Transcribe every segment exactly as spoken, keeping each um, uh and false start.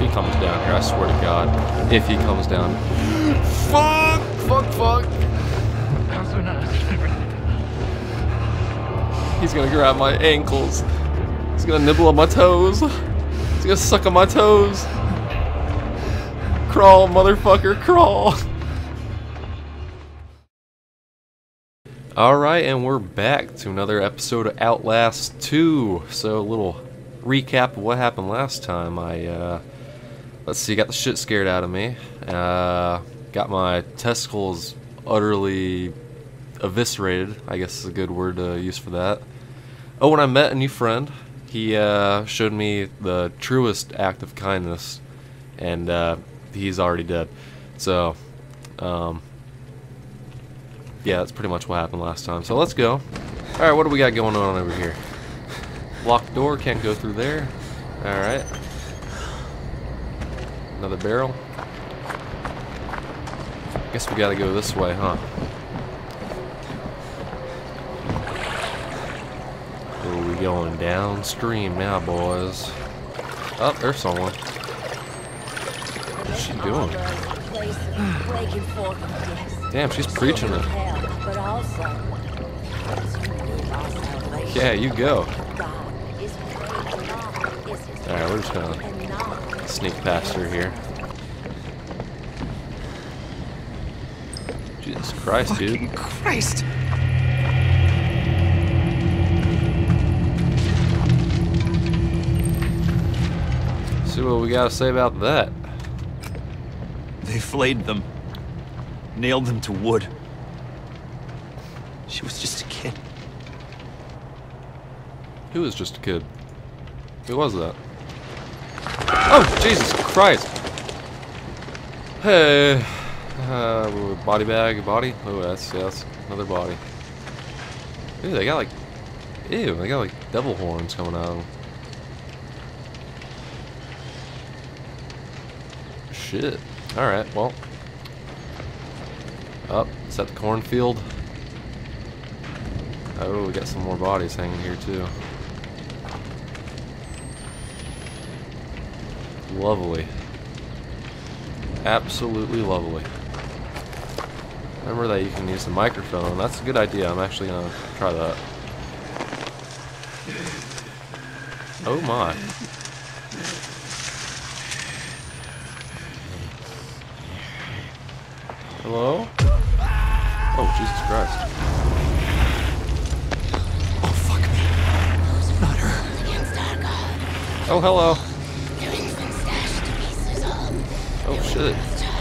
comes down here, I swear to God. If he comes down. Fuck! Fuck, fuck! He's gonna grab my ankles. He's gonna nibble on my toes. He's gonna suck on my toes. Crawl, motherfucker, crawl. Alright, and we're back to another episode of Outlast two. So, a little recap of what happened last time. I, uh, let's see, got the shit scared out of me. Uh, got my testicles utterly eviscerated, I guess is a good word to use for that. Oh, and I met a new friend. He, uh, showed me the truest act of kindness, and, uh, he's already dead. So, um... yeah, that's pretty much what happened last time. So let's go. Alright, what do we got going on over here? Locked door, can't go through there. Alright. Another barrel. Guess we gotta go this way, huh? Oh, we going downstream now, boys. Oh, there's someone. What's she doing? Damn, she's preaching it. Yeah, you go. Alright, we're just gonna sneak past her here. Jesus Christ, Fucking dude. Christ! See what we gotta say about that. They flayed them. Nailed them to wood. She was just a kid. Who was just a kid? Who was that? Oh, Jesus Christ! Hey, uh, body bag, body. Oh, that's yeah, that's another body. Ew, they got like, ew, they got like devil horns coming out of them. Shit. All right, well. Oh, is that the cornfield? Oh, we got some more bodies hanging here too. Lovely. Absolutely lovely. Remember that you can use the microphone. That's a good idea. I'm actually gonna try that. Oh my. Hello? Oh, Jesus Christ. Oh, fuck me. Not her. Oh, hello. Oh, shit.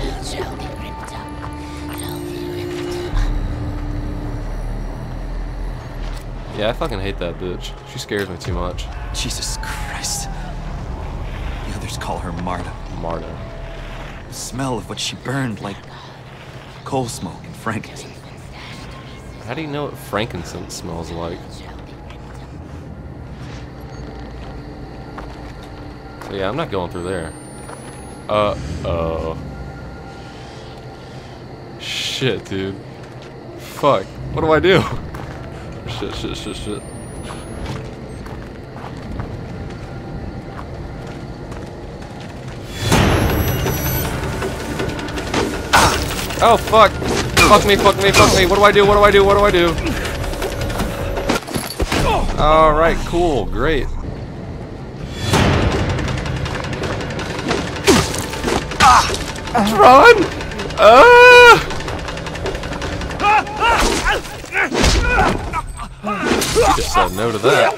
Yeah, I fucking hate that bitch. She scares me too much. Jesus Christ. The others call her Marta. Marta. The smell of what she burned like coal smoke and frankincense. How do you know what frankincense smells like? So yeah, I'm not going through there. Uh-oh. Shit, dude. Fuck. What do I do? Shit, shit, shit, shit. Oh, fuck! Fuck me, fuck me, fuck me! What do I do? What do I do? What do I do? Alright, cool, great. Run! Ah! You just said no to that.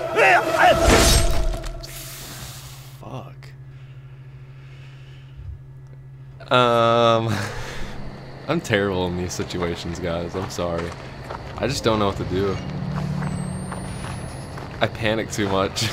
Fuck. Um... I'm terrible in these situations, guys. I'm sorry. I just don't know what to do. I panic too much.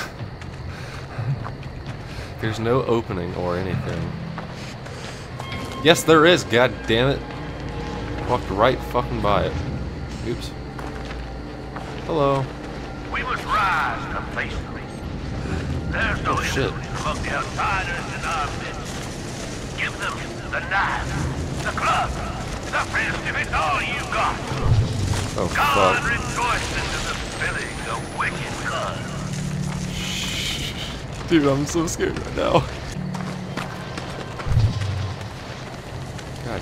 There's no opening or anything. Yes, there is. God damn it. Walked right fucking by it. Oops. Hello. We must rise to face the reason. There's no oh, shit. among the outsiders in our midst. Give them the knife, the club, the fist if it's all you got. Oh, God fuck. rejoices in the spilling of wicked blood. Dude, I'm so scared right now.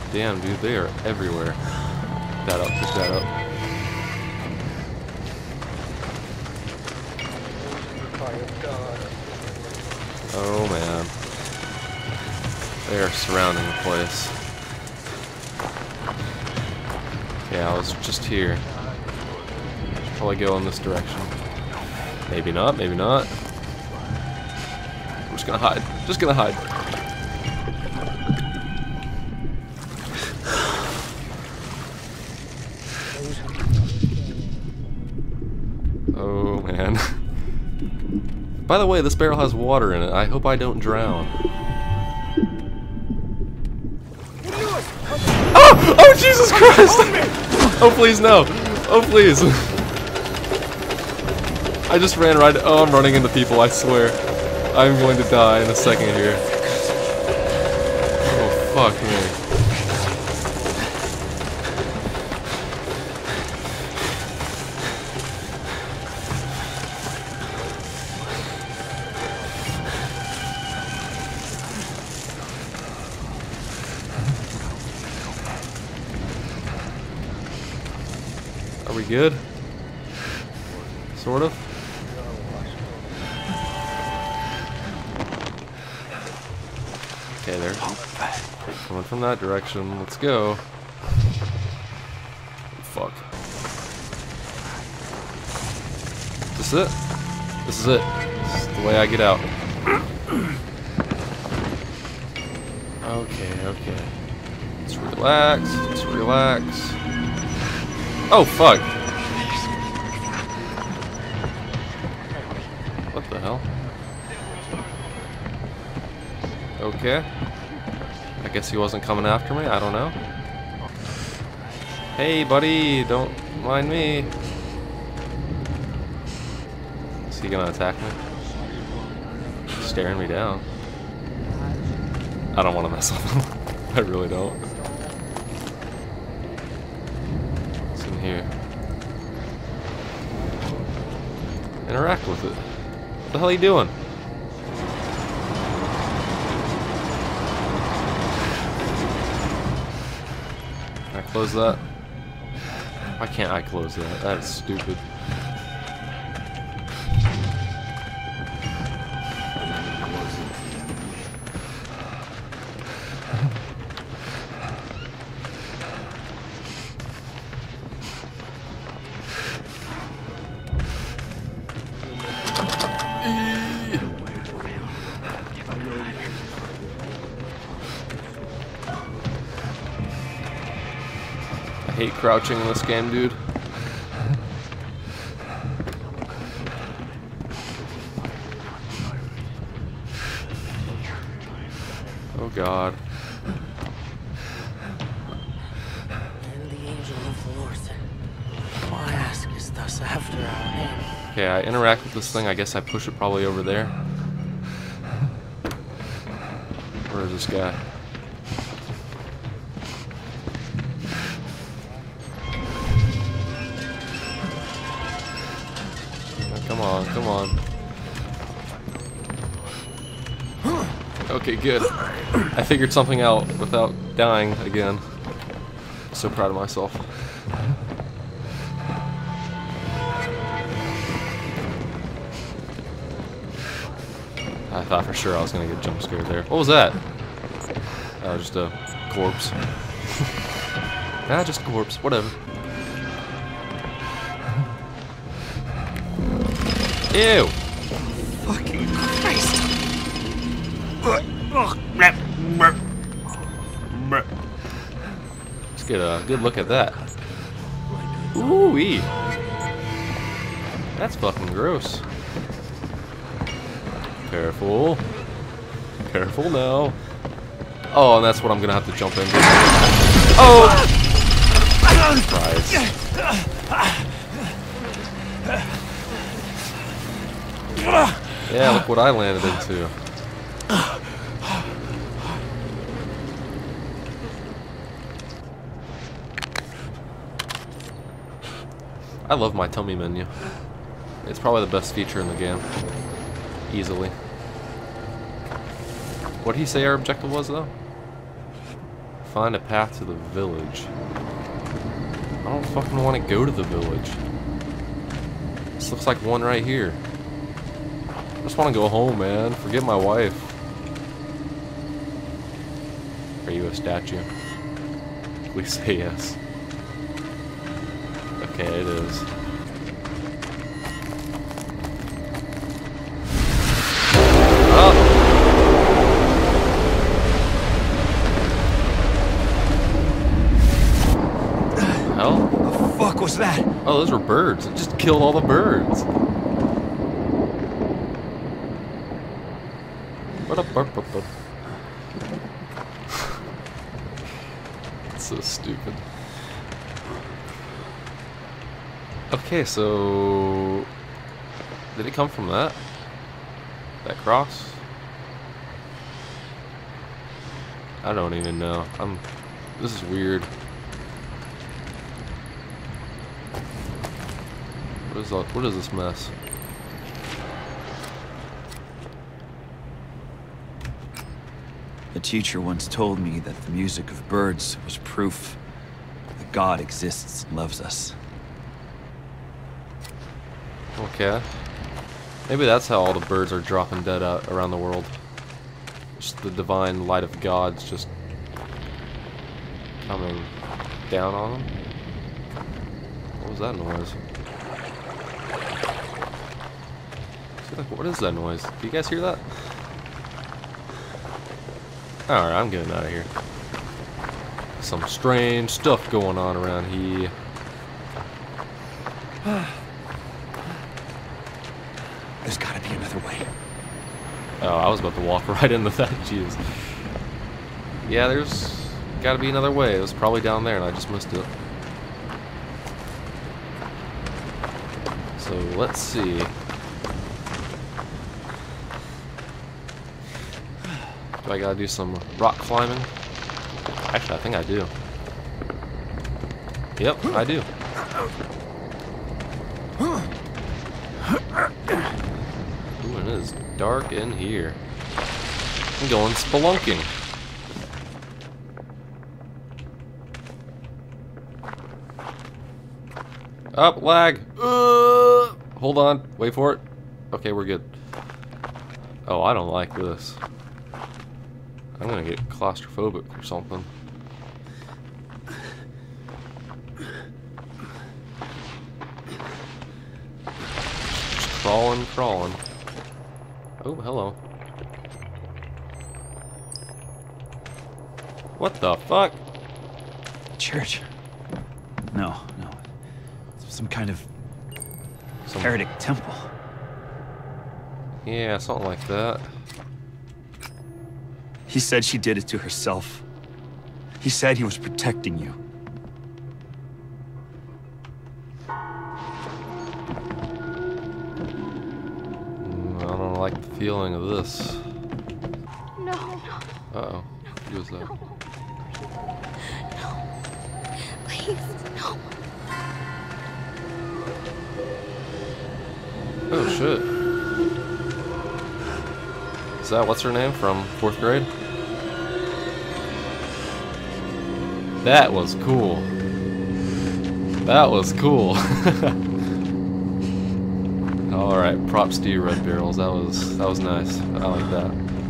Damn, dude, they are everywhere. Pick that up, pick that up. Oh man. They are surrounding the place. Okay, I was just here. Probably go in this direction. Maybe not, maybe not. I'm just gonna hide. Just gonna hide. Oh man. By the way, this barrel has water in it. I hope I don't drown. Oh! Oh, Jesus Christ! Oh, please, no. Oh, please. I just ran right... Oh, I'm running into people, I swear. I'm going to die in a second here. Oh, fuck me. Are we good? Sort of? Okay, they're coming from that direction. Let's go. Fuck. This is it? This is it. This is the way I get out. Okay, okay. Let's relax. Let's relax. Oh, fuck. What the hell? Okay. I guess he wasn't coming after me. I don't know. Hey, buddy, don't mind me. Is he gonna attack me? He's staring me down. I don't want to mess with him. I really don't. What's in here? Interact with it. What the hell are you doing? Can I close that? Why can't I close that? That is stupid. I hate crouching in this game, dude. Oh god. Okay, I interact with this thing. I guess I push it probably over there. Where is this guy? Come on, come on. Okay, good. I figured something out without dying again. I'm so proud of myself. I thought for sure I was gonna get jump scared there. What was that? That was just a corpse. Ah, just a corpse. Whatever. Ew! Fucking Christ! Let's get a good look at that. Ooh-wee! That's fucking gross. Careful. Careful now. Oh, and that's what I'm gonna have to jump into. Oh! Christ. Yeah, look what I landed into. I love my tummy menu. It's probably the best feature in the game. Easily. What did he say our objective was, though? Find a path to the village. I don't fucking want to go to the village. This looks like one right here. I just want to go home, man. Forget my wife. Are you a statue? Please say yes. Okay, it is. Oh! Hell? What the fuck was that? Oh, those were birds. It just killed all the birds. What up, burp, burp, burp. It's so stupid. Okay, so did it come from that? That cross? I don't even know. I'm. This is weird. What is all, what is this mess? A teacher once told me that the music of birds was proof that God exists and loves us. Okay. Maybe that's how all the birds are dropping dead out around the world. Just the divine light of God's just coming down on them. What was that noise? What is that noise? Do you guys hear that? Alright, I'm getting out of here. Some strange stuff going on around here. There's gotta be another way. Oh, I was about to walk right into that. Jeez. Yeah, there's gotta be another way. It was probably down there and I just missed it. So, let's see. Do I gotta do some rock climbing? Actually, I think I do. Yep, I do. Ooh, and it is dark in here. I'm going spelunking. Up, lag. Uh, hold on, wait for it. Okay, we're good. Oh, I don't like this. I'm gonna get claustrophobic or something. Just crawling, crawling. Oh, hello. What the fuck? Church? No, no. It's some kind of Some, heretic temple. yeah, something like that. He said she did it to herself. He said he was protecting you. Mm, I don't like the feeling of this. No. Uh-oh. Who was that? No. No. Please, no. Oh, shit. Is that what's her name from fourth grade? That was cool. That was cool. Alright, props to you, Red Barrels. That was that was nice. I like that.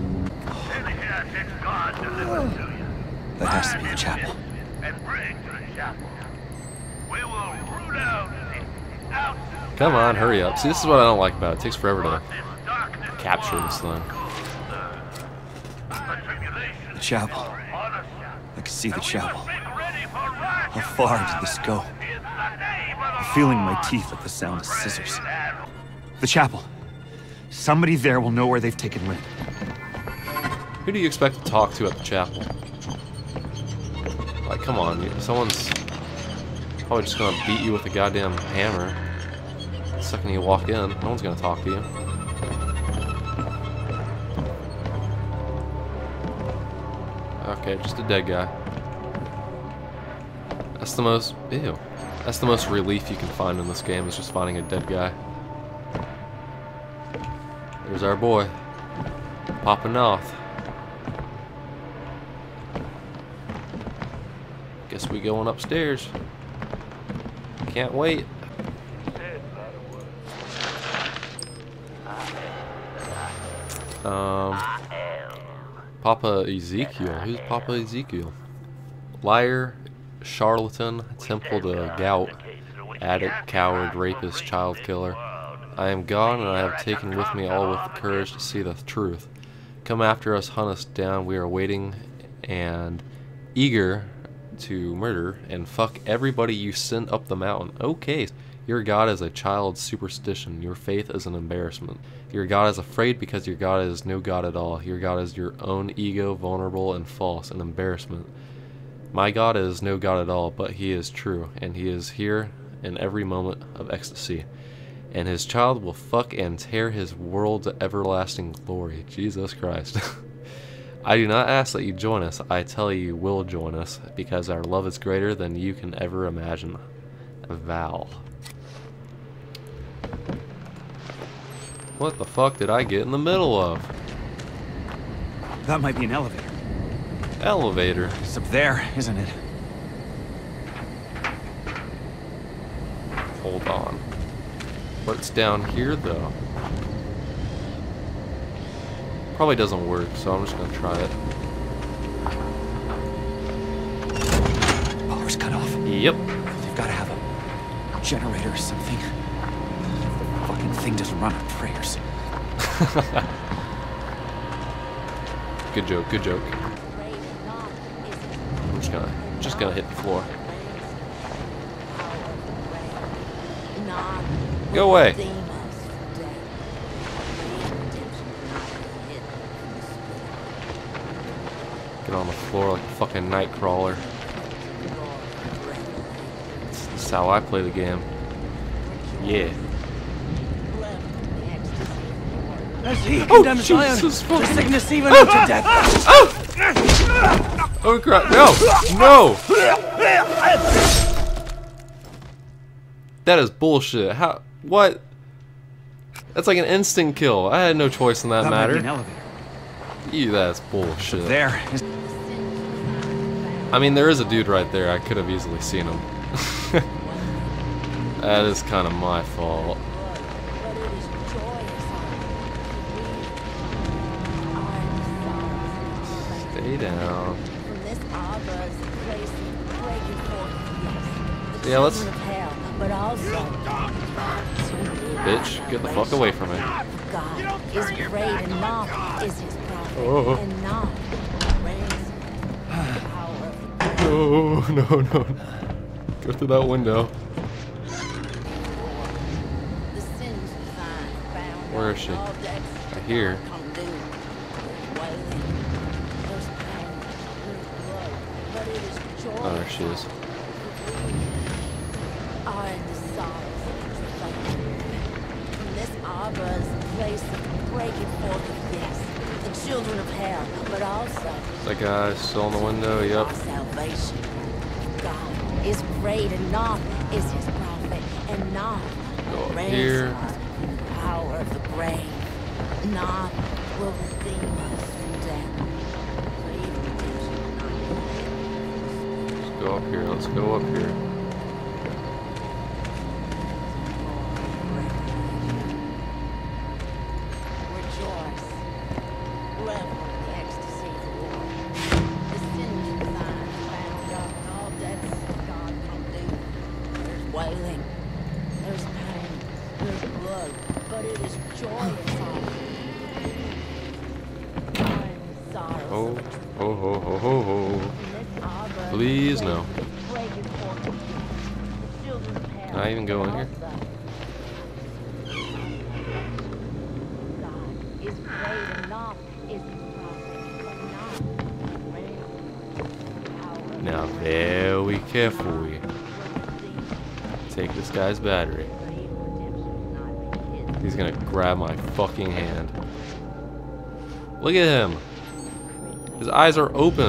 That has to be the chapel. Come on, hurry up. See, this is what I don't like about it. It takes forever to capture this thing. The chapel. I can see the chapel. How far did this go? I'm feeling my teeth at the sound of scissors. The chapel. Somebody there will know where they've taken Lynn. Who do you expect to talk to at the chapel? Like, come on, you- someone's probably just gonna beat you with a goddamn hammer. The second you walk in, no one's gonna talk to you. Okay, just a dead guy. That's the most, ew. That's the most relief you can find in this game, is just finding a dead guy. There's our boy, popping off. Guess we going upstairs. Can't wait. Um, Papa Ezekiel. Who's Papa Ezekiel? Liar, charlatan, temple to gout, addict, coward, rapist, child killer. I am God, and I have taken with me all with the courage to see the truth. Come after us, hunt us down. We are waiting and eager to murder and fuck everybody you send up the mountain. Okay. Your God is a child's superstition. Your faith is an embarrassment. Your God is afraid because your God is no God at all. Your God is your own ego, vulnerable and false, an embarrassment. My God is no God at all, but he is true, and he is here in every moment of ecstasy. And his child will fuck and tear his world to everlasting glory. Jesus Christ. I do not ask that you join us. I tell you you will join us, because our love is greater than you can ever imagine. Val. What the fuck did I get in the middle of? That might be an elevator. Elevator. It's up there, isn't it? Hold on. What's down here, though? Probably doesn't work, so I'm just gonna try it. Power's cut off. Yep. They've gotta have a generator or something. The fucking thing doesn't run on prayers. Good joke, good joke. I'm just gonna just gonna hit the floor. Go away. Get on the floor like a fucking night crawler. That's how I play the game. Yeah. As he Oh, condemns Zion Jesus to fucking- sickness even unto death. Oh crap! No! No! That is bullshit. How? What? That's like an instant kill. I had no choice in that, That might be matter. an elevator. Ew, that's bullshit. There is. I mean, there is a dude right there. I could have easily seen him. That is kind of my fault. Stay down. Yeah, let's. Bitch, get the fuck away from me. God is great and not is his prophet Oh. and not reigns power of No, no, no. Go through that window. the sins of thine found Where is she? all debts I hear. come due. Wailing, there's pain, there's blood, but it is joy. Oh, there she is. Are in the sorrows of tribulation. From this arbor's place of breaking forth of yes, the children of hell, but also That guy still in the window. our Yep. salvation. God is great and not is his prophet, and not Go up reigns here. us in the power of the grave. Not will redeem us from death. For even redemption not Let's go up here. Let's go up here. Rejoice. Revel in the ecstasy of the Lord. The sins of thine found up and all debts of God come due. There's wailing. There's pain. There's blood. But it is joyous all. Sorrows Oh, of a true ho, ho, ho, ho, ho. in this arbor, Please, no. breaking forth the children of hell. Can I even go in here? God is great and not is his prophet, but not reigns power. Now, very carefully. Take this guy's battery. He's gonna grab my fucking hand. Look at him. His eyes are open.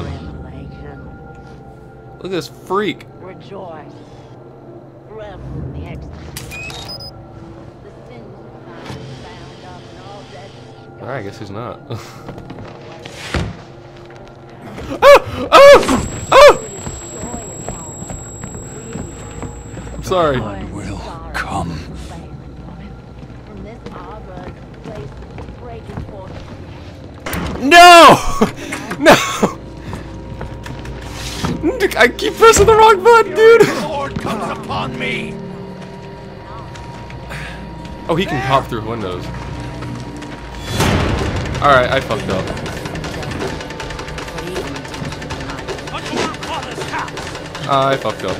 Look at this freak. Rejoice. Revel in the ecstasy. The sins of thine bound up and all debts. Alright, I guess he's not. Oh! Oh! Oh! sorry. God will come. From this arbor, place breaking forth. No! No! I keep pressing the wrong button, dude! The Lord comes upon me. Oh, he can hop through windows. Alright, I fucked up. I fucked up.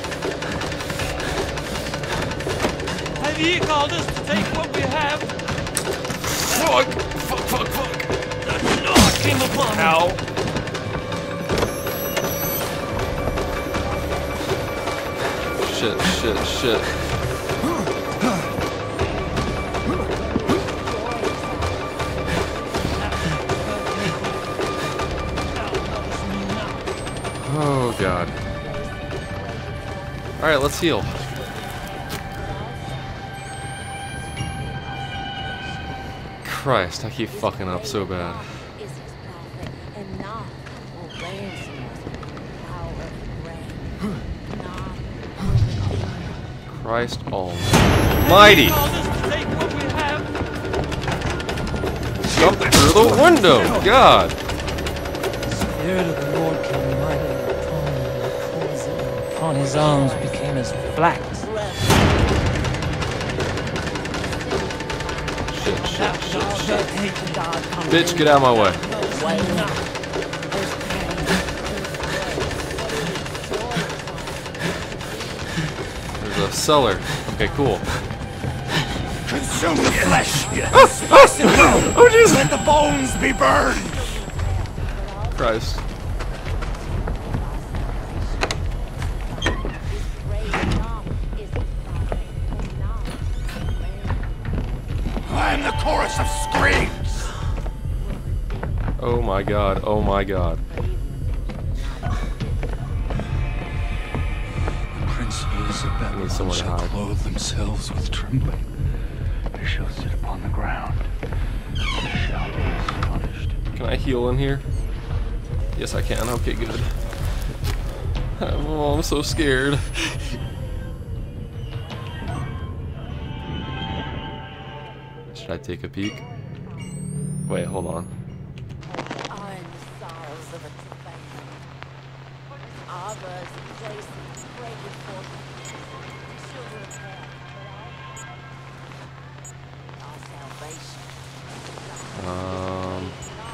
Have ye called us to take what we have? Fuck! Fuck, fuck, fuck! The Lord came upon me. Ow! Shit, shit, shit. Oh god. Alright, let's heal. Christ, I keep fucking up so bad. Is his prophet, and not will ransom us with the power of the grave. Not will redeem. Christ almighty! Called us to take what we have. Jump through the window! God! The Spirit of the Lord came mightily upon him, and the poison upon his arms became as flax. Shit, shit, shit, shit. Bitch, Bitch, get out of my way. There's a cellar. Okay, cool. Consume the flesh. Spice it well. Oh, jeez! Let the bones be burned. Christ. I am the chorus of screams. Oh my god, oh my god. The princes of Babylon someone to shall hide. clothe themselves with trembling. They shall sit upon the ground. They shall be astonished. Can I heal in here? Yes, I can. Okay, good. Oh, I'm so scared. Should I take a peek? Wait, hold on. Um,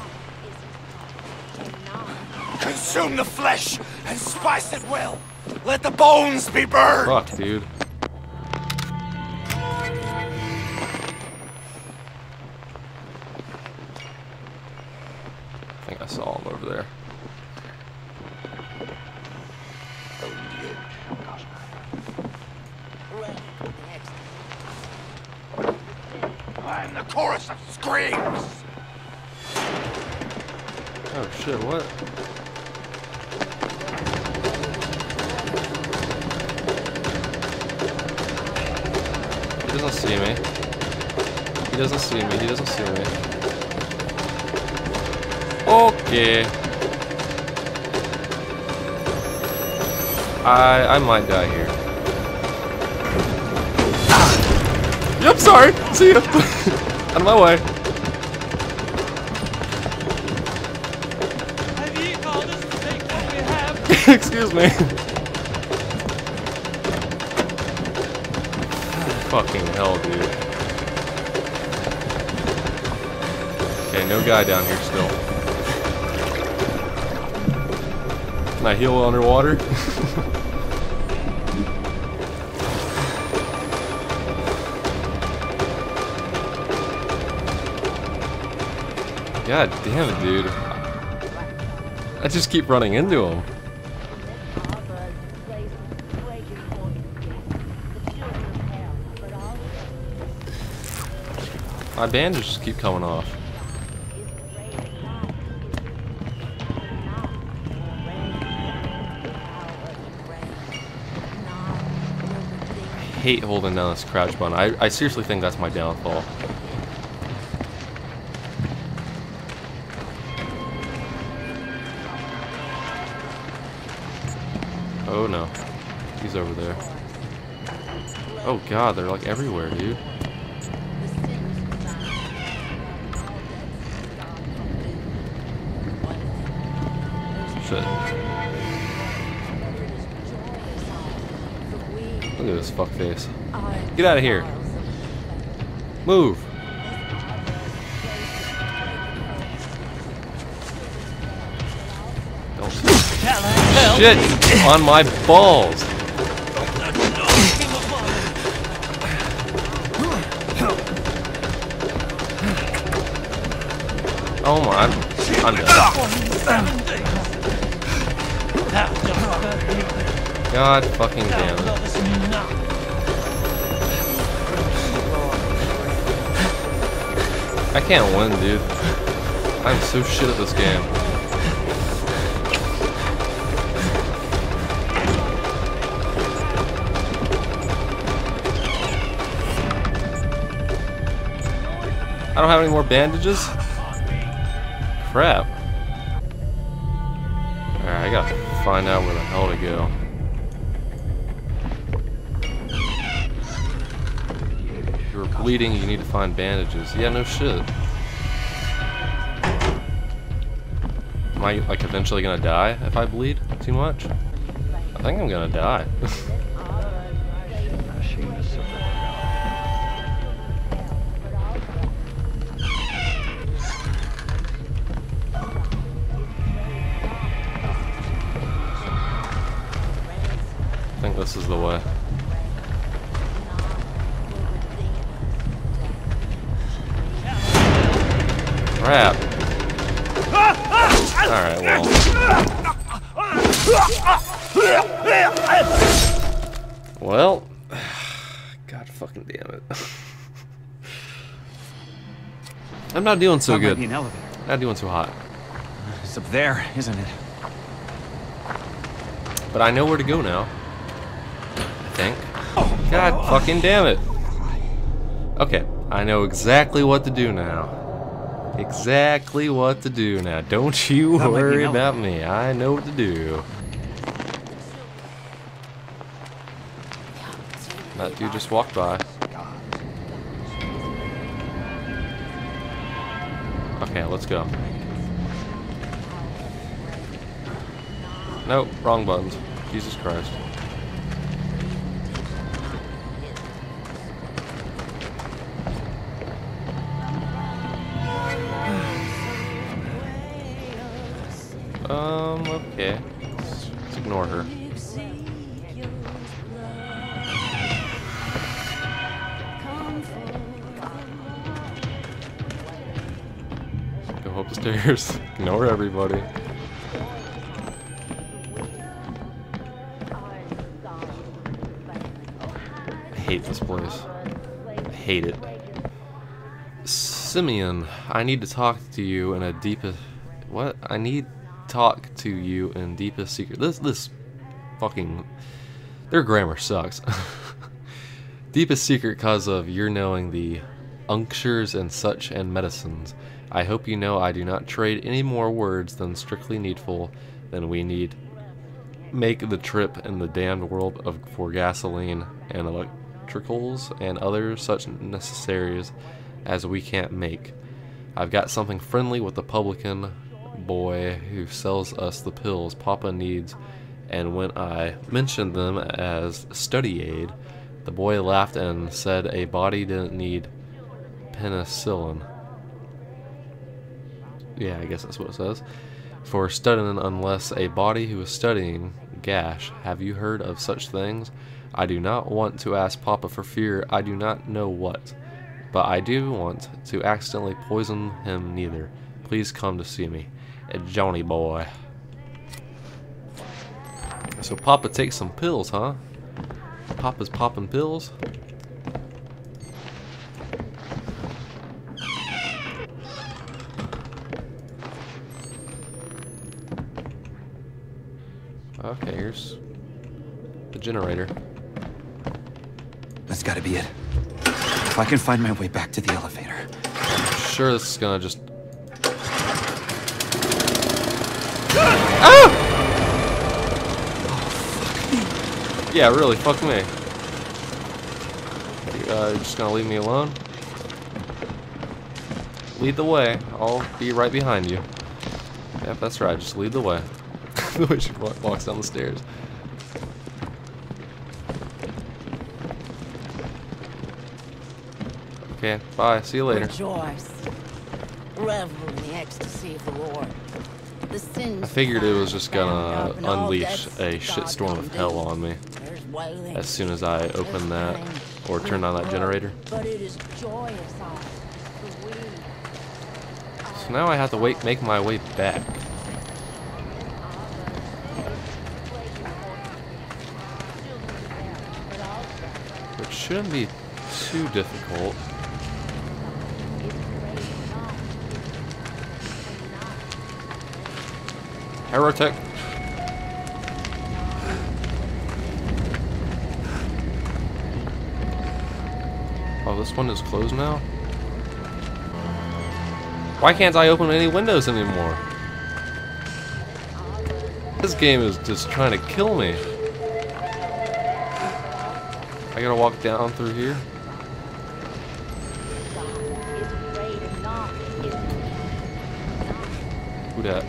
Consume the flesh and spice it well. Let the bones be burned. fuck, dude. I think I saw him over there. I am the chorus of screams. Oh shit, what? He doesn't see me. He doesn't see me, he doesn't see me. Okay. I I might die here. Yep, sorry. See ya. Out of my way. Have ye called us to take what we have? Excuse me. Fucking hell, dude. Okay, no guy down here still. Can I heal underwater? God damn it, dude. I just keep running into him. My bandages keep coming off. I hate holding down this crouch button. I, I seriously think that's my downfall. Oh no. He's over there. Oh god, they're like everywhere, dude. Shit. Look at this fuckface. Get out of here. Move. Don't. Shit! On my balls! Oh my, I'm, I'm dead. God fucking damn it. I can't win, dude. I'm so shit at this game. I don't have any more bandages? Crap. Alright, I gotta find out where the hell to go. If you're bleeding, you need to find bandages. Yeah, no shit. Am I, like, eventually gonna die if I bleed too much? I think I'm gonna die. I think this is the way. Crap. Alright, well. Well. God fucking damn it. I'm not doing so good. Not doing so hot. It's up there, isn't it? But I know where to go now. I think. God fucking damn it. Okay, I know exactly what to do now. Exactly what to do now. Don't you worry about me. I know what to do. That dude just walked by. Okay, let's go. Nope, wrong buttons. Jesus Christ. Um, okay. Let's, let's ignore her. Go up the stairs. Ignore everybody. I hate this place. I hate it. Simeon, I need to talk to you in a deepest... What? I need... talk to you in deepest secret. This this fucking their grammar sucks. Deepest secret cause of your knowing the unctures and such and medicines. I hope you know I do not trade any more words than strictly needful than we need make the trip in the damned world of for gasoline and electricals and other such necessaries as we can't make. I've got something friendly with the publican boy who sells us the pills Papa needs, and when I mentioned them as study aid, the boy laughed and said a body didn't need penicillin. Yeah, I guess that's what it says. For studying unless a body who is studying gash. Have you heard of such things? I do not want to ask Papa for fear I do not know what, but I do want to accidentally poison him neither. Please come to see me. A Johnny boy. So Papa takes some pills, huh? Papa's popping pills? Okay, here's the generator. That's gotta be it. If I can find my way back to the elevator. I'm sure this is gonna just... Ah! Yeah, really, fuck me. Uh, you're just gonna leave me alone? Lead the way. I'll be right behind you. Yep, that's right. Just lead the way. The way she walks down the stairs. Okay, bye. See you later. Rejoice. Revel in the ecstasy of the Lord. The sins I figured it was just bound gonna up and all unleash debts a God shitstorm can of do. hell on me There's wailing, as soon as I open that there's pain, or turn on that there's generator. blood, but it is joyous all the weak. So now I have to wait, make my way back. Which shouldn't be too difficult. Heretic. Oh, this one is closed now? Why can't I open any windows anymore? This game is just trying to kill me. I gotta walk down through here. Who dat?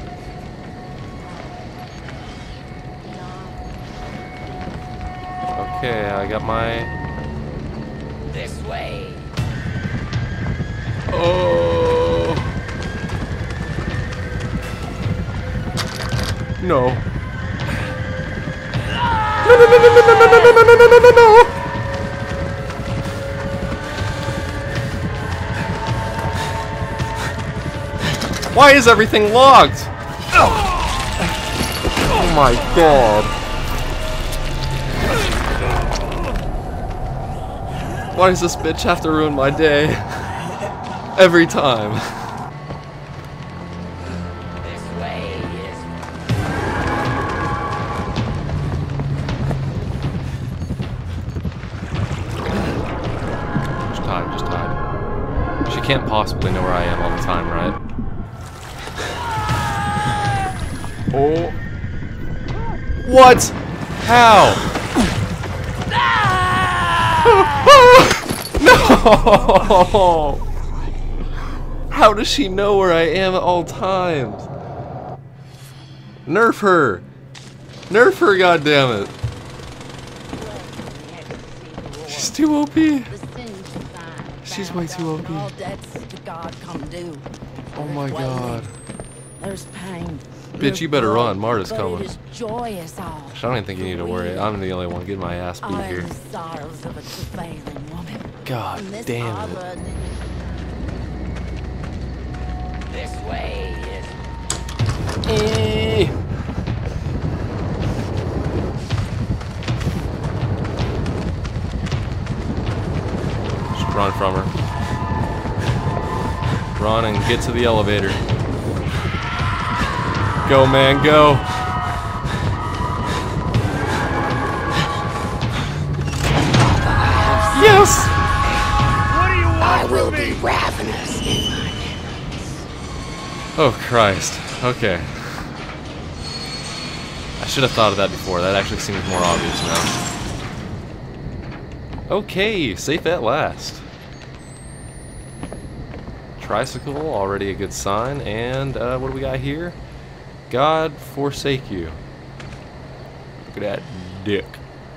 Okay, I got my... This way. Oh! No. No, no, no, no, no, no, no, no, no, no, no, no, no! Why is everything locked? Oh my god. Why does this bitch have to ruin my day? Every time. This way is. Just hide, just hide. She can't possibly know where I am all the time, right? Oh. What? How? No! How does she know where I am at all times? Nerf her! Nerf her, goddammit! She's too O P! She's way too O P. All debts to God come due. Oh my god. There's pain. Bitch, you better run. Marta's But coming. it is joyous all. I don't even think you need to worry. I'm the only one getting my ass beat I here. am the sorrows of a travailing woman. God And this damn it. other- This way is. Eh. Just run from her. Run and get to the elevator. Go, man, go. Yes! I will be ravenous in my Oh, Christ. Okay. I should have thought of that before. That actually seems more obvious now. Okay, safe at last. Tricycle, already a good sign. And uh, what do we got here? God forsake you. Look at that dick.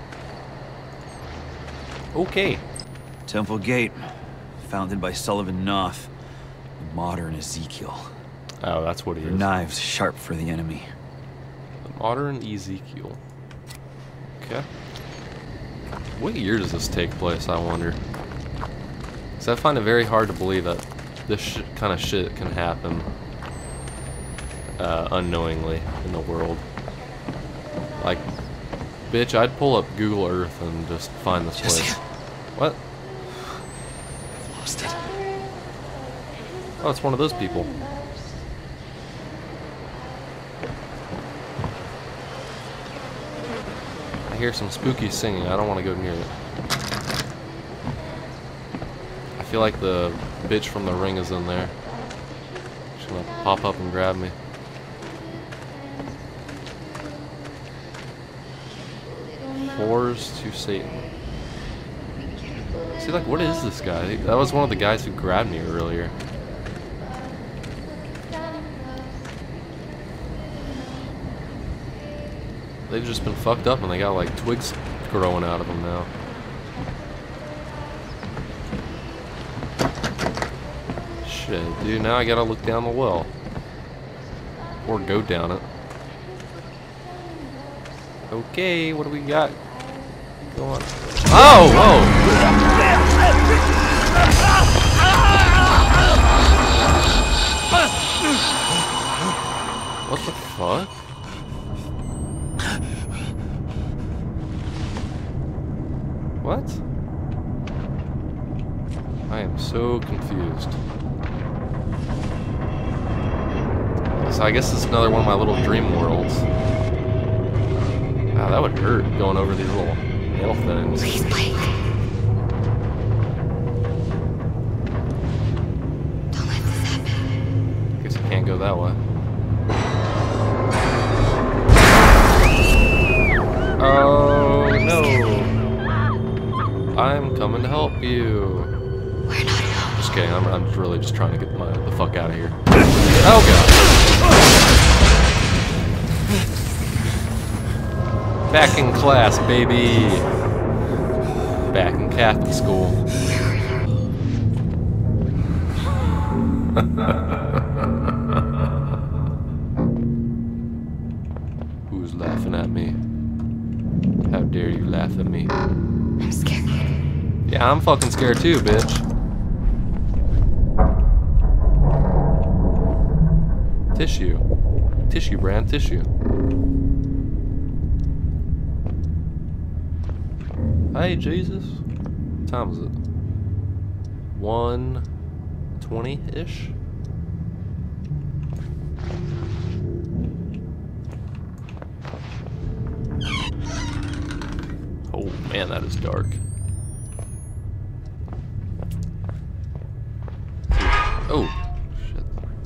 Okay. Temple Gate, founded by Sullivan Noth, a modern Ezekiel. Oh, that's what he is. Knives sharp for the enemy. The modern Ezekiel. Okay. What year does this take place, I wonder? Because I find it very hard to believe that this sh kind of shit can happen uh, unknowingly in the world. Like, bitch, I'd pull up Google Earth and just find this Jesse. place. What? Lost it. Oh, it's one of those people. I hear some spooky singing. I don't want to go near it. I feel like the bitch from The Ring is in there. She's gonna pop up and grab me. Whores to Satan. See, like, what is this guy? That was one of the guys who grabbed me earlier. They've just been fucked up and they got like twigs growing out of them now. Shit, dude, now I gotta look down the well. Or go down it. Okay, what do we got? Go on. Oh, whoa! What the fuck? What? I am so confused. So I guess this is another one of my little dream worlds. Wow, that would hurt going over these little nail things. Please, Blake. Don't let this happen. Guess I can't go that way. Oh no! I'm coming to help you. We're not alone. Just kidding. I'm, I'm just really just trying to get my the fuck out of here. Oh god! Back in class, baby. Back in Catholic school. Who's laughing at me? How dare you laugh at me? I'm scared. Yeah, I'm fucking scared too, bitch. Tissue. Tissue brand, tissue. Hey, Jesus. What time is it? one twenty-ish? Oh, man, that is dark. Oh, shit.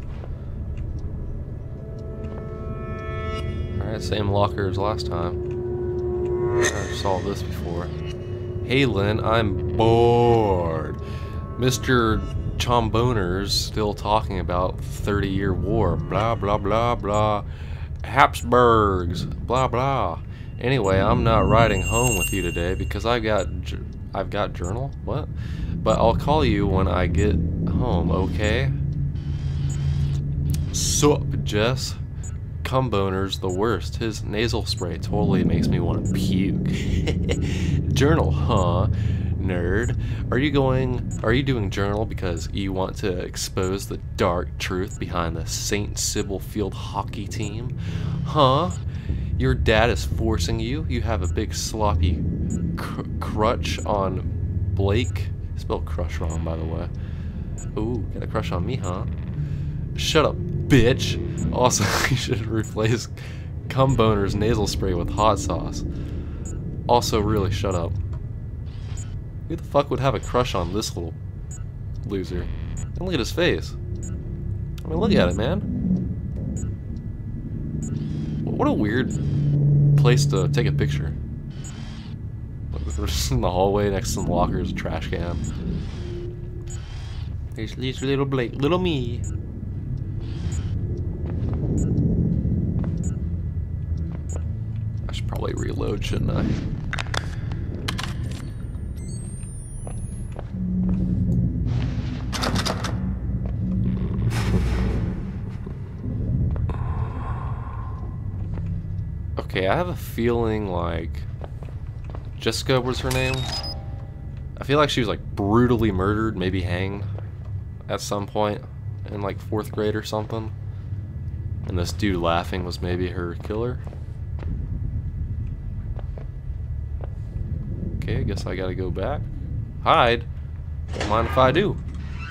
Alright, same locker as last time. I saw this before. Hey Lynn, I'm bored. Mister Chomboner's still talking about thirty year war. Blah, blah, blah, blah. Habsburgs. Blah, blah. Anyway, I'm not riding home with you today because I've got... I've got journal? What? But I'll call you when I get home, okay? Sup, Jess? Cumboner's the worst. His nasal spray totally makes me want to puke. Journal, huh? Nerd. Are you going... Are you doing journal because you want to expose the dark truth behind the Saint Sybil Field hockey team? Huh? Your dad is forcing you? You have a big sloppy cr crutch on Blake? Spelled crush wrong, by the way. Ooh, got a crush on me, huh? Shut up, bitch. Also, you should replace Cumboner's nasal spray with hot sauce. Also, really, shut up. Who the fuck would have a crush on this little loser? And look at his face. I mean, look at it, man. What a weird place to take a picture. We're just in the hallway next to some lockers, trash can. Here's, here's little Blake, little me. I should probably reload, shouldn't I? Okay, I have a feeling like Jessica was her name. I feel like she was like brutally murdered, maybe hanged at some point in like fourth grade or something. And this dude laughing was maybe her killer. Okay, I guess I gotta go back. Hide. Don't mind if I do.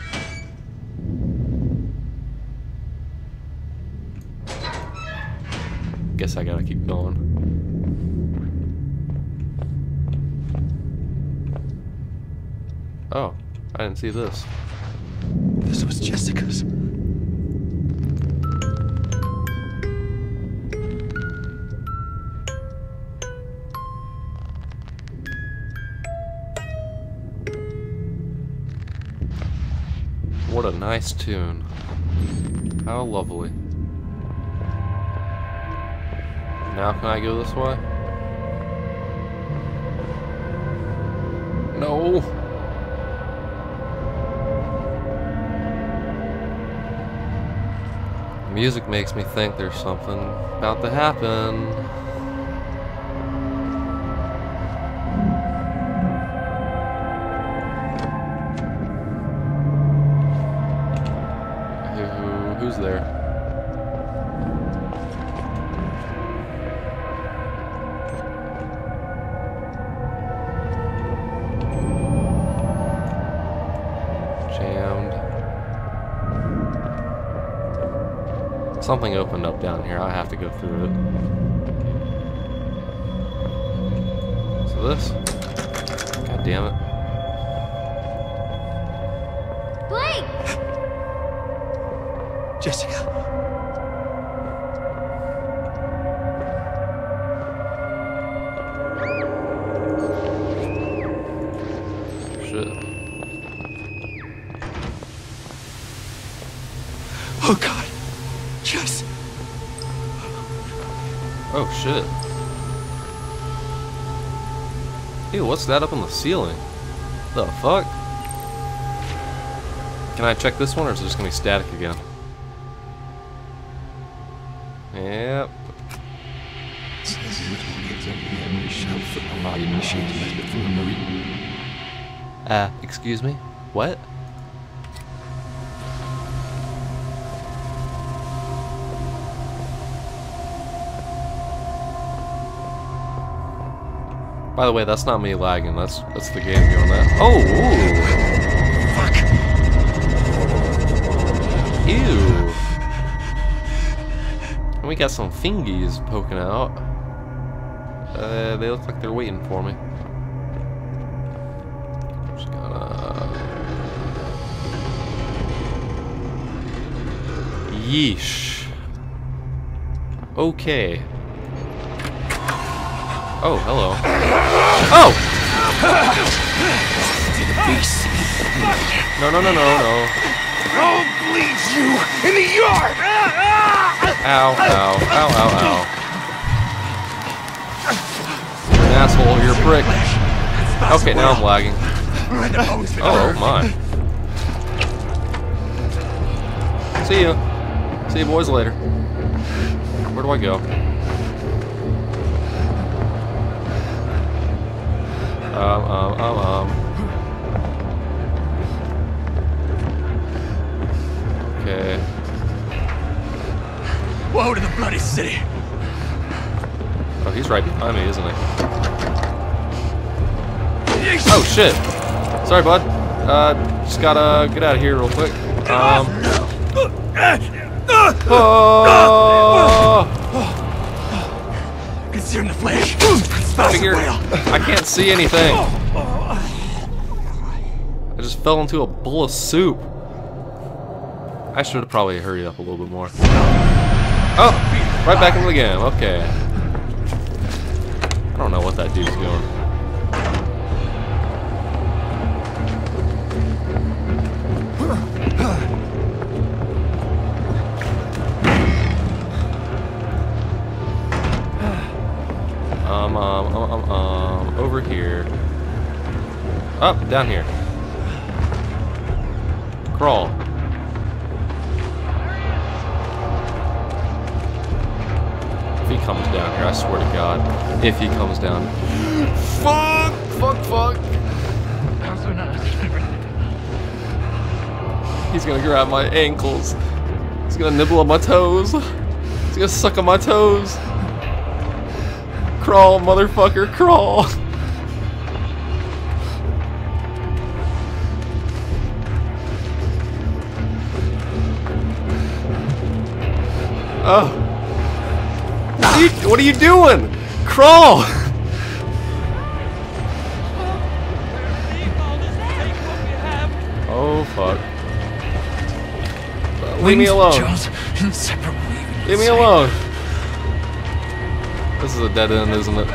Guess I gotta keep going. Oh, I didn't see this. This was Jessica's. what a nice tune. How lovely. Now can I go this way? No. The music makes me think there's something about to happen. Who, who's there? Something opened up down here. I have to go through it. So this? God damn it. Blake! Jessica. Shit. Oh God. Jess. Oh shit. Ew, what's that up on the ceiling? The fuck? Can I check this one, or is it just gonna be static again? Yep. Uh, excuse me? What? By the way, that's not me lagging. That's that's the game doing that. Oh, ooh. Fuck. Ew. And we got some fingies poking out. Uh, they look like they're waiting for me. Just gonna. Yeesh. Okay. Oh, hello. Oh! No, no, no, no, no. I'll bleed you in the yard! Ow, ow, ow, ow, ow. You're an asshole, you're a prick. Okay, now I'm lagging. Oh, my. See ya. See you boys later. Where do I go? Um, um, um, um. Okay. Woe to the bloody city. Oh, he's right behind me, isn't he? Oh, shit. Sorry, bud. Uh, just gotta get out of here real quick. Um. Oh! I can see her in the flesh. I figure I can't see anything. I just fell into a bowl of soup. I should have probably hurried up a little bit more. Oh, right back into the game. Okay. I don't know what that dude's doing. Um, um, um, um, um, over here. Up, oh, down here. Crawl. If he comes down here, I swear to God. If he comes down. Fuck! Fuck, fuck! He's gonna grab my ankles. He's gonna nibble on my toes. He's gonna suck on my toes. Crawl, motherfucker, crawl! Oh. What are you, what are you doing? Crawl! Oh, fuck. Leave me alone. Leave me alone. This is a dead end, isn't it?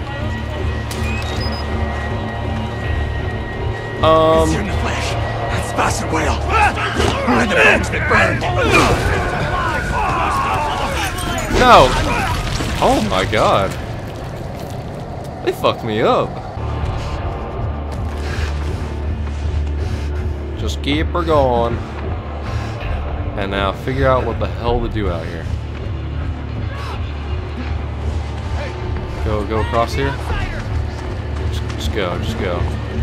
Um. Bastard whale! Where the bones been burned? No! Oh my god. They fucked me up. Just keep her going. And now figure out what the hell to do out here. Go, go across here? Just, just go, just go.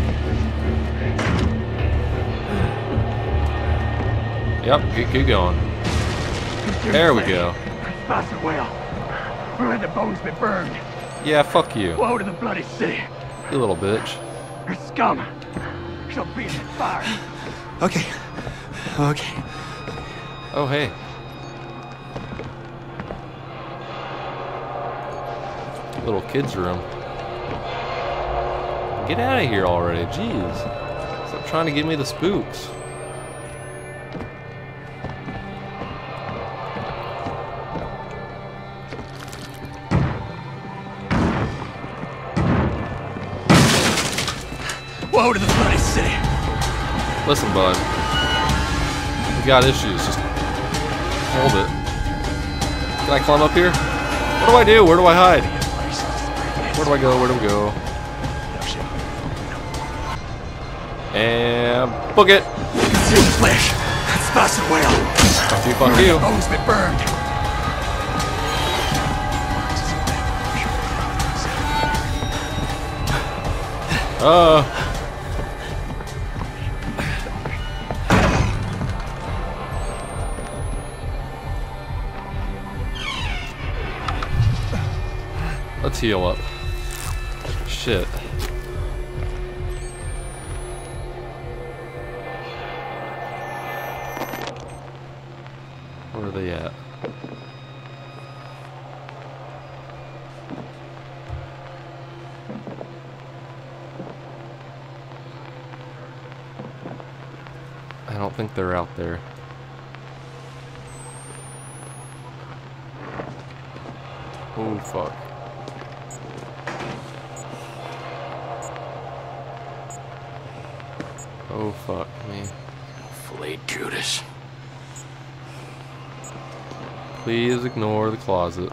Yep, keep, keep going. There we go. Bastard whale. Where the bones been burned? Yeah, fuck you. Woe to the bloody city. You little bitch. Her scum shall be in fire. Okay. Okay. Oh, hey. Little kid's room. Get out of here already, jeez. Stop trying to give me the spooks. Woe to the bloody city! Listen, bud. We got issues. Just hold it. Can I climb up here? What do I do? Where do I hide? Where do I go? Where do we go? And book it. See the flesh. That's bastard whale. Fuck you, fuck you. Bones been burned. Uh. Let's heal up. Shit. Where are they at? I don't think they're out there. Oh fuck. Oh fuck me. Flayed Judas. Please ignore the closet.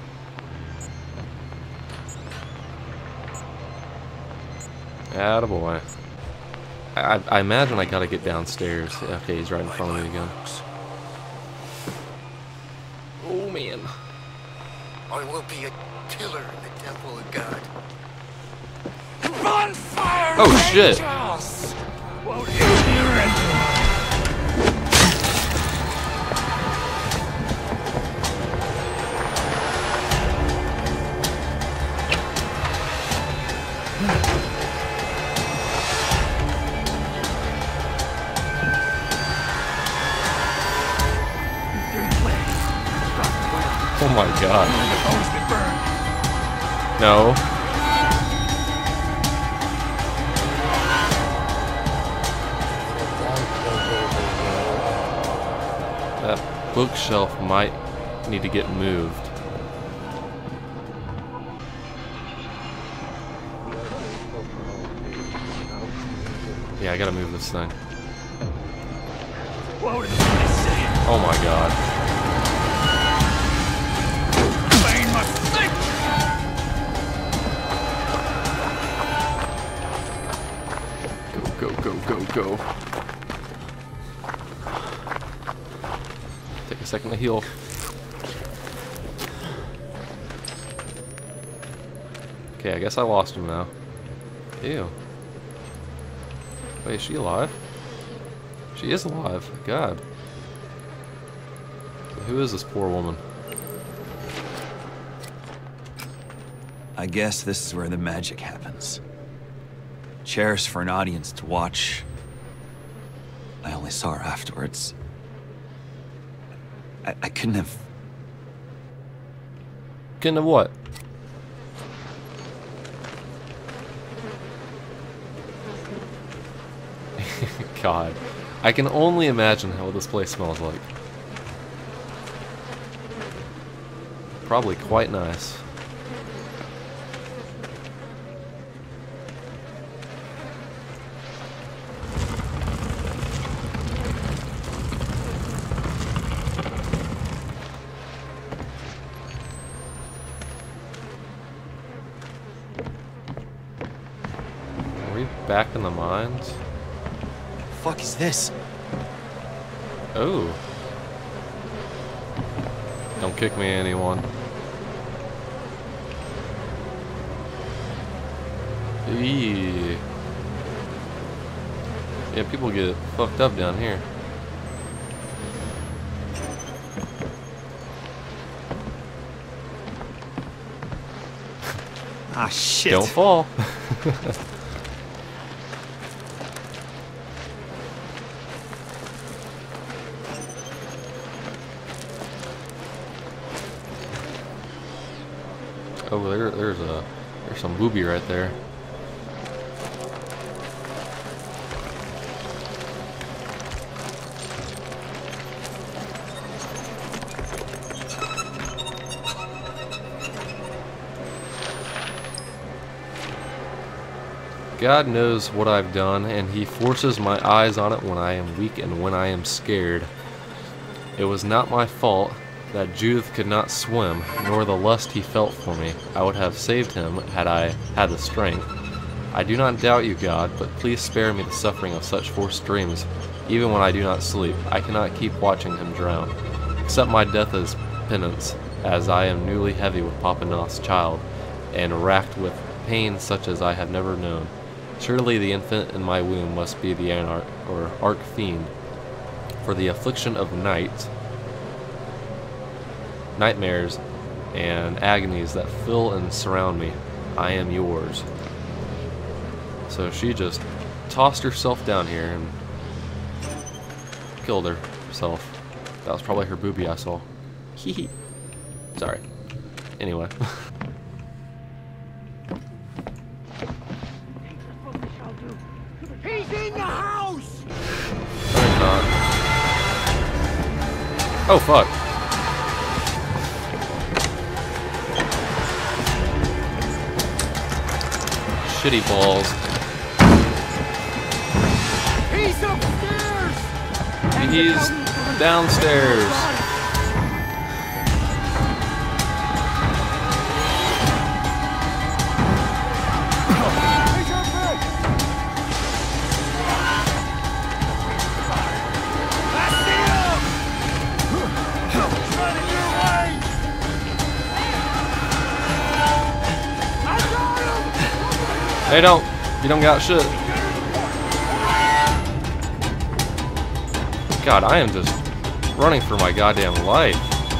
Attaboy. I, I imagine I gotta get downstairs. Okay, he's right in front of me again. Oh man. I will be a pillar in the temple of God. Bonfire! Oh shit! Oh my god. No. That bookshelf might need to get moved. Yeah, I gotta move this thing. Oh my god. Go, go, go, go. Take a second to heal. Okay, I guess I lost him now. Ew. Wait, is she alive? She is alive. God. Who is this poor woman? I guess this is where the magic happens. Chairs for an audience to watch. I only saw her afterwards. I, I couldn't have... Couldn't have what? God. I can only imagine how this place smells like. Probably quite nice. back in the mines? Fuck is this? Oh. Don't kick me, anyone. Eee. Yeah, people get fucked up down here. Ah, shit. Don't fall. Oh, there, there's a, there's some booby right there. God knows what I've done, and He forces my eyes on it when I am weak and when I am scared. It was not my fault that Judith could not swim, nor the lust he felt for me. I would have saved him had I had the strength. I do not doubt you, God, but please spare me the suffering of such forced dreams. Even when I do not sleep, I cannot keep watching him drown. Accept my death as penance, as I am newly heavy with Papa Noth's child, and racked with pain such as I have never known. Surely the infant in my womb must be the anarch or arch fiend, for the affliction of night, nightmares, and agonies that fill and surround me. I am yours. So she just tossed herself down here and killed herself. That was probably her boobie I saw. Hee hee. Sorry. Anyway. He's in the house! No, he's not. Oh, fuck. Shitty balls. He's upstairs! He's downstairs. Hey, don't. You don't got shit. God, I am just running for my goddamn life.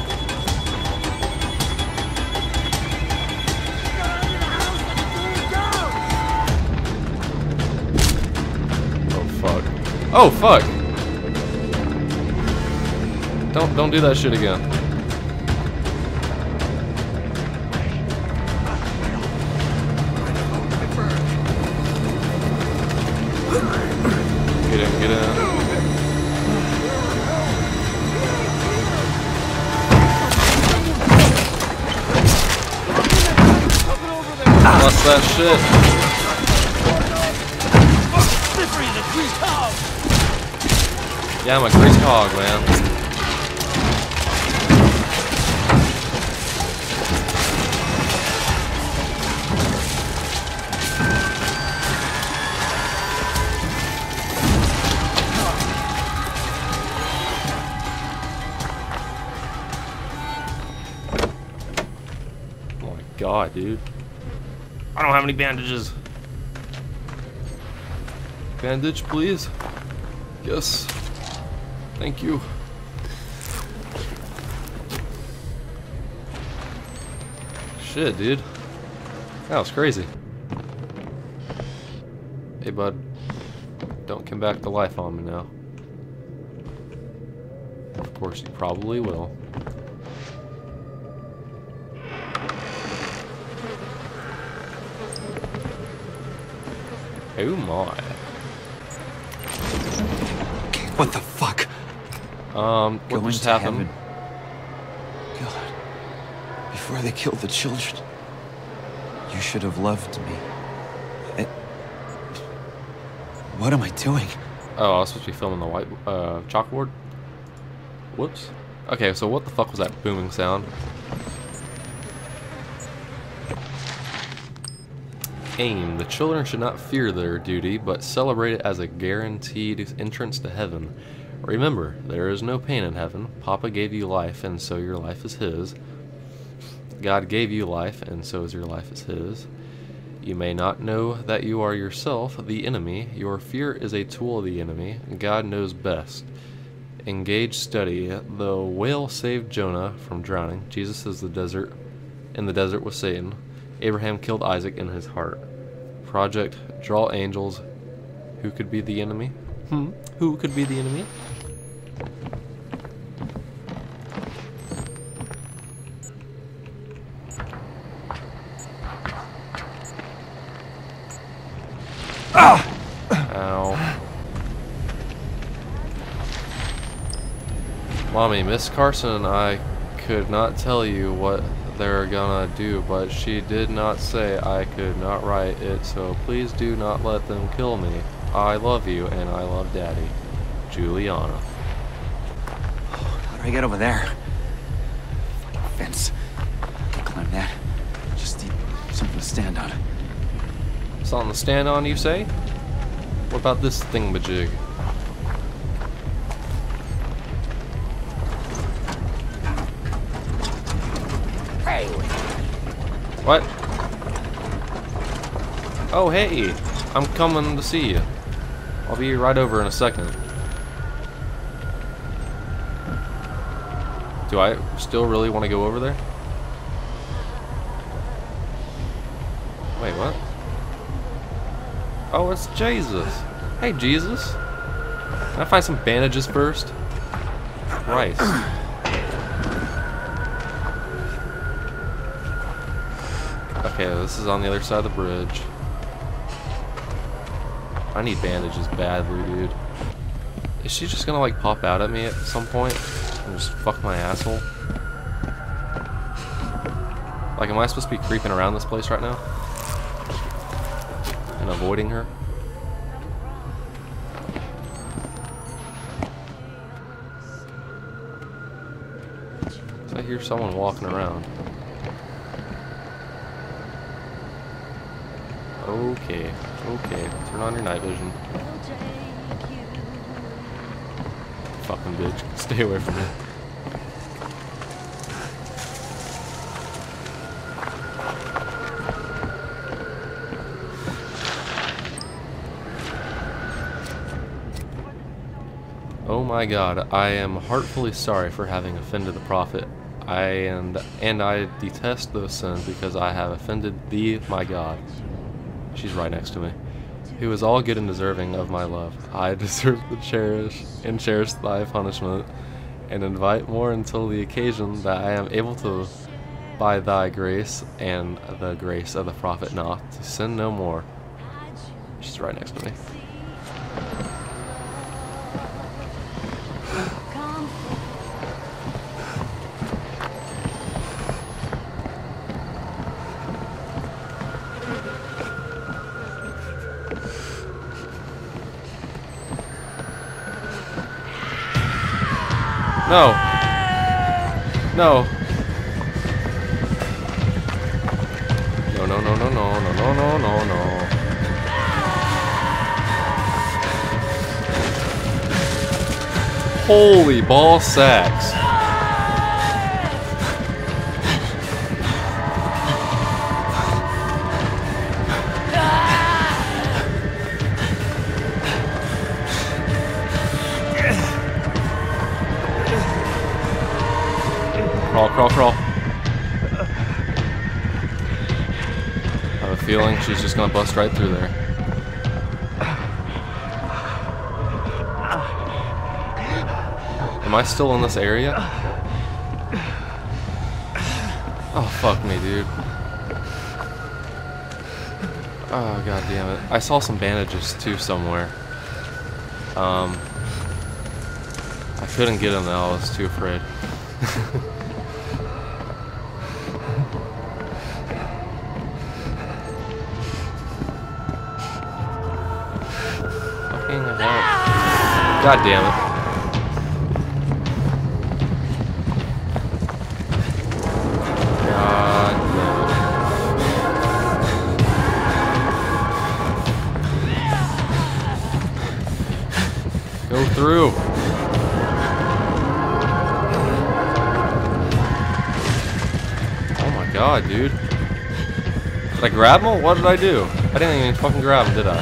Oh, fuck. Oh, fuck. Don't, don't do that shit again. Get in, get in. Bust that shit. Yeah, I'm a grease hog, man. God, dude. I don't have any bandages. Bandage, please. Yes. Thank you. Shit, dude. That was crazy. Hey, bud. Don't come back to life on me now. Of course, you probably will. Oh my. What the fuck? Um, what Going just to happened? heaven. God. Before they killed the children, you should have loved me. It... What am I doing? Oh, I was supposed to be filming the white uh, chalkboard? Whoops. Okay, so what the fuck was that booming sound? aim. The children should not fear their duty, but celebrate it as a guaranteed entrance to heaven. Remember, there is no pain in heaven. Papa gave you life, and so your life is his. God gave you life, and so is your life is his. You may not know that you are yourself the enemy. Your fear is a tool of the enemy. God knows best. Engage study. The whale saved Jonah from drowning. Jesus is the desert in the desert with Satan. Abraham killed Isaac in his heart. Project draw angels. Who could be the enemy? Hmm. Who could be the enemy? Ow. Mommy, Miss Carson and I could not tell you what they're gonna do, but she did not say I could not write it, so please do not let them kill me. I love you, and I love Daddy. Juliana. How do I get over there? Fucking fence. Can't climb that. Just need something to stand on. Something to stand on, you say? What about this thingamajig? What? Oh, hey! I'm coming to see you. I'll be right over in a second. Do I still really want to go over there? Wait, what? Oh, it's Jesus. Hey, Jesus. Can I find some bandages first? Christ. Okay, this is on the other side of the bridge. I need bandages badly, dude. Is she just gonna like pop out at me at some point and just fuck my asshole? Like, am I supposed to be creeping around this place right now? And avoiding her? I hear someone walking around. Okay, okay. Turn on your night vision. Fucking bitch. Stay away from me. Oh my God, I am heartfully sorry for having offended the prophet. I and and I detest those sins because I have offended thee, my God. She's right next to me. Who is all good and deserving of my love. I deserve to cherish and cherish thy punishment, and invite more until the occasion that I am able to, by thy grace and the grace of the prophet not, to sin no more. She's right next to me. No. No. No, no, no, no, no, no, no, no, no, no. Holy ball sacks. Crawl, crawl, crawl. I have a feeling she's just gonna bust right through there. Am I still in this area? Oh, fuck me, dude. Oh, god damn it. I saw some bandages, too, somewhere. Um... I couldn't get them, though. I was too afraid. Fucking hell. God damn it. God damn it. god, dude. Did I grab him? What did I do? I didn't even fucking grab him, did I?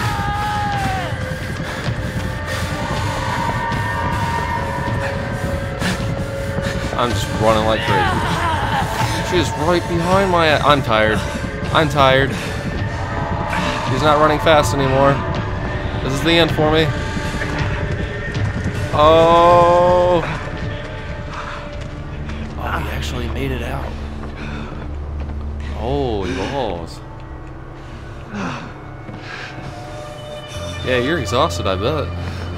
I'm just running like crazy. She's right behind my ass. I'm tired. I'm tired. She's not running fast anymore. This is the end for me. Oh. Oh, he actually made it out. Holy balls. Yeah, you're exhausted, I bet.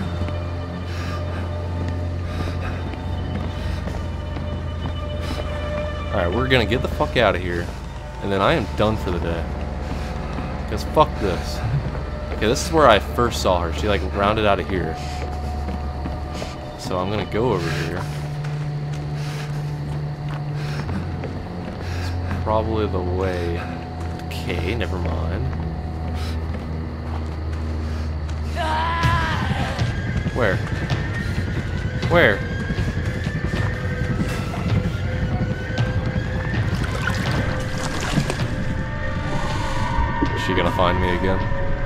Alright, we're gonna get the fuck out of here. And then I am done for the day. Because fuck this. Okay, this is where I first saw her. She like rounded out of here. So I'm gonna go over here. It's probably the way. Okay, never mind. Where? Where? Is she gonna find me again?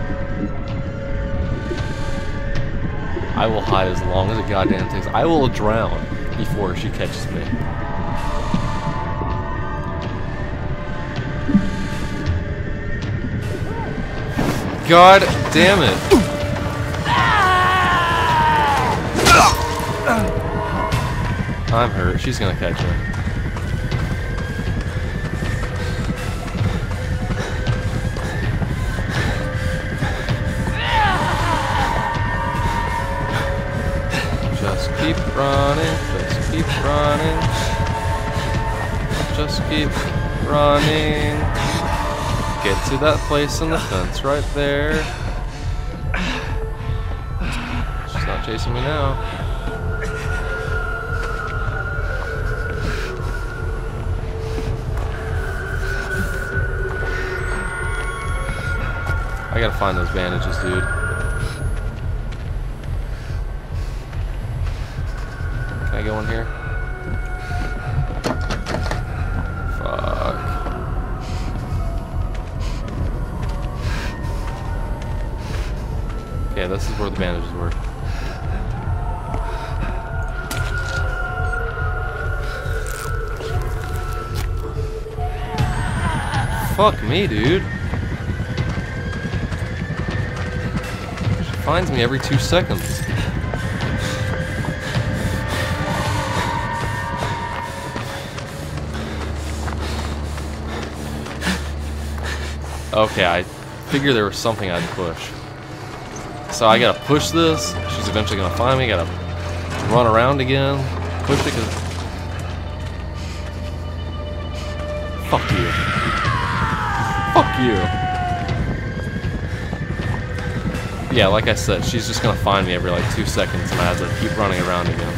I will hide as long as it goddamn takes. I will drown before she catches me. God damn it. I'm hurt. She's gonna catch me. Just keep running, just keep running, just keep running. Get to that place in the fence right there. She's not chasing me now. I gotta find those bandages, dude. Can I go in here? Fuck. Okay, this is where the bandages were. Fuck me, dude. She finds me every two seconds. Okay, I figured there was something I'd push. So I gotta push this. She's eventually gonna find me. Gotta run around again. Push it because. Fuck you. Fuck you. Yeah, like I said, she's just gonna find me every like two seconds and I have to keep running around again.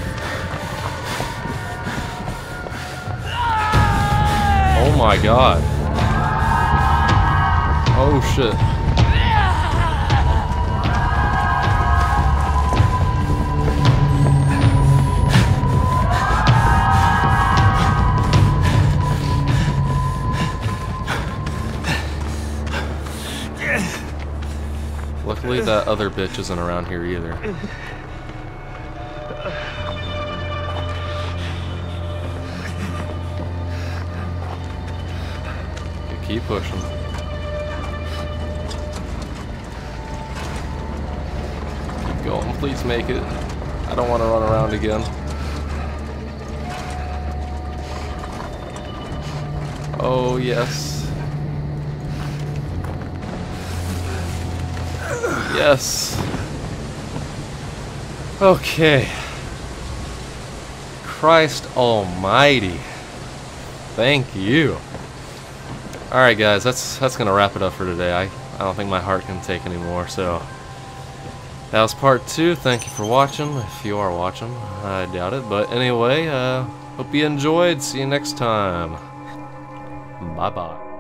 Oh my god. Oh shit. Luckily that other bitch isn't around here either. Okay, keep pushing. Keep going, please make it. I don't want to run around again. Oh yes. Yes. Okay. Christ almighty. Thank you. Alright guys, that's that's gonna wrap it up for today. I, I don't think my heart can take anymore, so that was part two. Thank you for watching, if you are watching. I doubt it. But anyway, uh hope you enjoyed. See you next time. Bye bye.